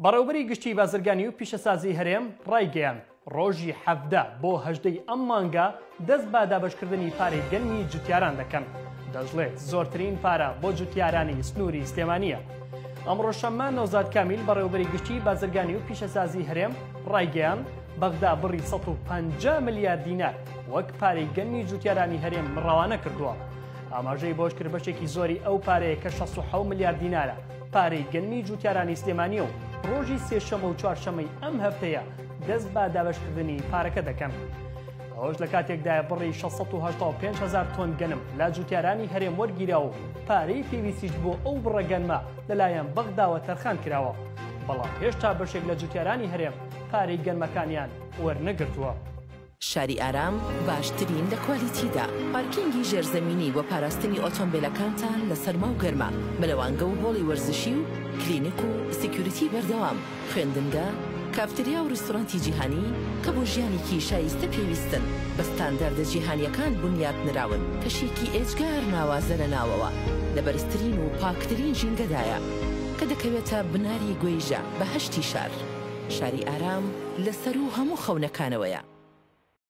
بەڕێوەبەری گشتی بازرگانی و پیشەسازی هەرێم ڕایگەیان ڕۆژی 17 بۆ 18 ئەم مانگە دەست بە دابەشکردنی پارەی گەنمی جوتیاران دەکەن. دەژڵێت زۆرترین پارە بۆ جوتیارانی سنووری سلێمانیە. ئەمڕۆ شەممە نەوزاد کامیل بەڕێوەبەری گشتی بازرگانی و پیشەسازی هەرێم ڕایگەیان بەغدا بڕی 150 ملیار دینار وەک پارەی گەنمی جوتیارانی هەرێم ڕەوانە کردووە. ئاماژەی بۆش کرد بەشێکی زۆری ئەو پارەیە کە 67 ملیار دینارە پارەی گەنمی جوتیارانی سلێمانیە و ڕۆژی سێشەمە و چوارشەمەی ئەم هەفتەیە دەست بە دابەشکردنی پارەکە دەکەن. ئەوەش لە کاتێکدایە بڕی 685,000 تۆن گەنم لا جوتیارانی هەرێم وەرگیراوە و پارەی پێویستیش بۆ ئەو بڕەگەنمە لەلایەن بەغداوە تەرخان کراوە. بەڵام هێشتا بەشێک لە جوتیارانی هەرێم پارەی گەنمەکانیان وەرنەگرتووە. شاری ئارام باشترین لە کوالیتیدا، پارکینگی ژێرزەمینی بۆ پاراستنی ئۆتۆمبیلەکانتان لە سەرما و گەرما، مەلەوانگە و هۆڵی وەرزشی و کلینیک و سیکیوریتی بەردەوام، خوێندنگە، کافتریا و ڕستۆرانتی جیهانی کە بۆ ژیانێکی شایستە پێویستن بە ستانداردە جیهانیەکان بنیاد نراون، کەشێکی ئێجگار ناوازە لە ناوەوە لە بەرزترین و پاکترین ژینگەدایە کە دەکەوێتە بناری گوێیژە بە هەشتی شار. شاری ئارام لەسەر و هەموو خەونەکانەوەیە.